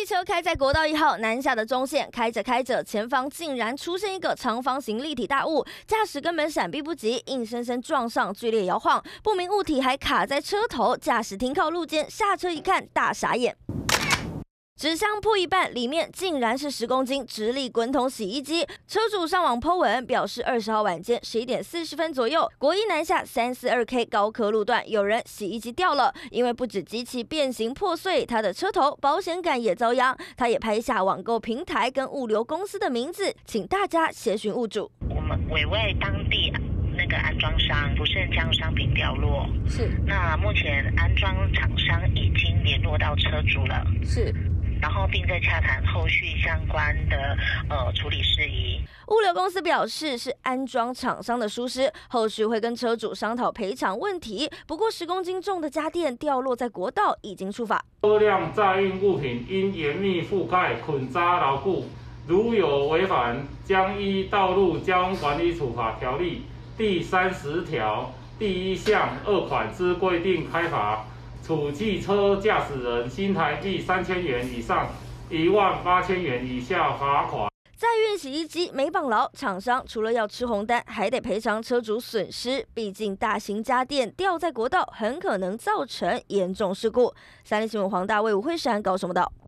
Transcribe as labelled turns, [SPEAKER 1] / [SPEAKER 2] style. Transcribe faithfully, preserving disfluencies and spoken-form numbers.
[SPEAKER 1] 车开在国道一号南下的中线，开着开着，前方竟然出现一个长方形立体大物，驾驶根本闪避不及，硬生生撞上，剧烈摇晃，不明物体还卡在车头，驾驶停靠路肩，下车一看，大傻眼。 纸箱破一半，里面竟然是十公斤直立滚筒洗衣机。车主上网 po 文表示，二十号晚间十一点四十分左右，国一南下三四二 K 高科路段，有人洗衣机掉了，因为不止机器变形破碎，他的车头、保险杆也遭殃。他也拍下网购平台跟物流公司的名字，请大家协寻物主。
[SPEAKER 2] 我们委外当地。 那个安装商不慎将商品掉落，
[SPEAKER 1] 是。那
[SPEAKER 2] 目前安装厂商已经联络到车主了，
[SPEAKER 1] 是。
[SPEAKER 2] 然后并在洽谈后续相关的呃处理事宜。
[SPEAKER 1] 物流公司表示是安装厂商的疏失，后续会跟车主商讨赔偿问题。不过十公斤重的家电掉落在国道已经触法。
[SPEAKER 3] 车辆载运物品应严密覆盖、捆扎牢固，如有违反，将依《道路交通管理处罚条例》。 第三十条第一项二款之规定开罚，处汽车驾驶人新台币三千元以上一万八千元以下罚款。
[SPEAKER 1] 载运洗衣机没绑牢，厂商除了要吃红单，还得赔偿车主损失。毕竟大型家电掉在国道，很可能造成严重事故。三立新闻黄大卫、吴慧珊高雄报道。